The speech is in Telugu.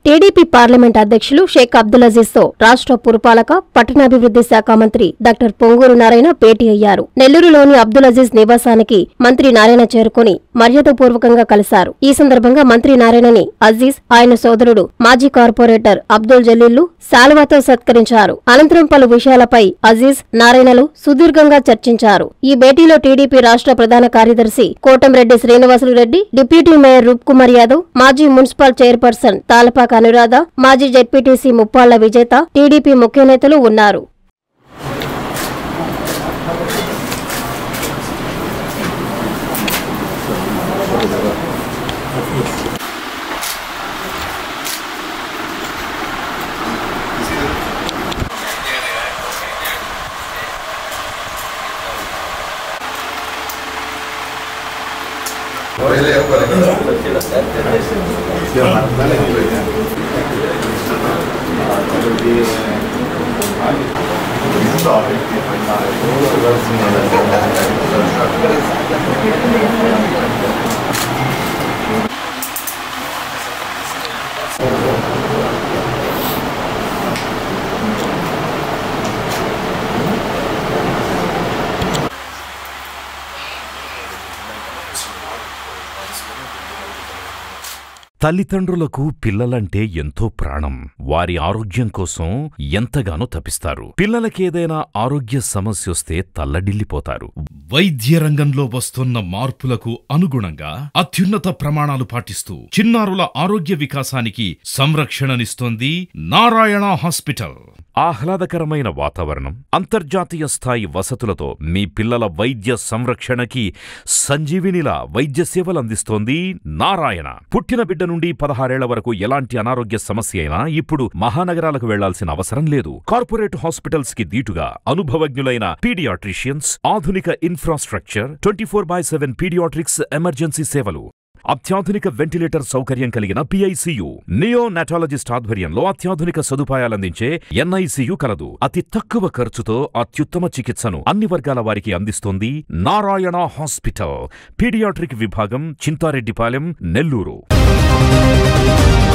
టీడీపీ పార్లమెంట్ అధ్యక్షులు షేక్ అబ్దుల్ అజీజ్ తో రాష్ట్ర పురపాలక పట్టణాభివృద్ధి శాఖ మంత్రి డాక్టర్ పొంగూరు నారాయణ భేటీ అయ్యారు. నెల్లూరులోని అబ్దుల్ అజీజ్ నివాసానికి మంత్రి నారాయణ చేరుకుని మర్యాదపూర్వకంగా కలిశారు. ఈ సందర్భంగా మంత్రి నారాయణని అజీజ్, ఆయన సోదరుడు మాజీ కార్పొరేటర్ అబ్దుల్ జలీల్లు శాలువాతో సత్కరించారు. అనంతరం పలు విషయాలపై అజీజ్, నారాయణలు సుదీర్ఘంగా చర్చించారు. ఈ భేటీలో టీడీపీ రాష్ట్ర ప్రధాన కార్యదర్శి కోటంరెడ్డి శ్రీనివాసులు రెడ్డి, డిప్యూటీ మేయర్ రూప్ కుమార్ యాదవ్, మాజీ మున్సిపల్ చైర్పర్సన్ తాలపాక అనురాధ, మాజీ జెడ్పీటీసీ ముప్పాళ్ల విజేత, టీడీపీ ముఖ్య నేతలు ఉన్నారు. తల్లిదండ్రులకు పిల్లలంటే ఎంతో ప్రాణం. వారి ఆరోగ్యం కోసం ఎంతగానో తపిస్తారు. పిల్లలకేదైనా ఆరోగ్య సమస్యొస్తే తల్లడిల్లిపోతారు. వైద్య రంగంలో వస్తున్న మార్పులకు అనుగుణంగా అత్యున్నత ప్రమాణాలు పాటిస్తూ చిన్నారుల ఆరోగ్య వికాసానికి సంరక్షణనిస్తోంది నారాయణ హాస్పిటల్. ఆహ్లాదకరమైన వాతావరణం, అంతర్జాతీయ స్థాయి వసతులతో మీ పిల్లల వైద్య సంరక్షణకి సంజీవినిలా వైద్య సేవలందిస్తోంది నారాయణ. పుట్టిన బిడ్డ నుండి 16 ఏళ్ల వరకు ఎలాంటి అనారోగ్య సమస్య అయినా ఇప్పుడు మహానగరాలకు వెళ్లాల్సిన అవసరం లేదు. కార్పొరేట్ హాస్పిటల్స్ కి దీటుగా అనుభవజ్ఞులైన పీడియాట్రిషియన్స్, ఆధునిక ఇన్ఫ్రాస్ట్రక్చర్, 24/7 పీడియాట్రిక్స్ ఎమర్జెన్సీ సేవలు, అత్యాధునిక వెంటిలేటర్ సౌకర్యం కలిగిన పిఐసియు, నియోనాటాలజిస్ట్ ఆధ్వర్యంలో అత్యాధునిక సదుపాయాలందించే ఎన్ఐసియు కలదు. అతి తక్కువ ఖర్చుతో అత్యుత్తమ చికిత్సను అన్ని వర్గాల వారికి అందిస్తోంది నారాయణ హాస్పిటల్. పీడియాట్రిక్ విభాగం, చింతారెడ్డిపాలెం, నెల్లూరు.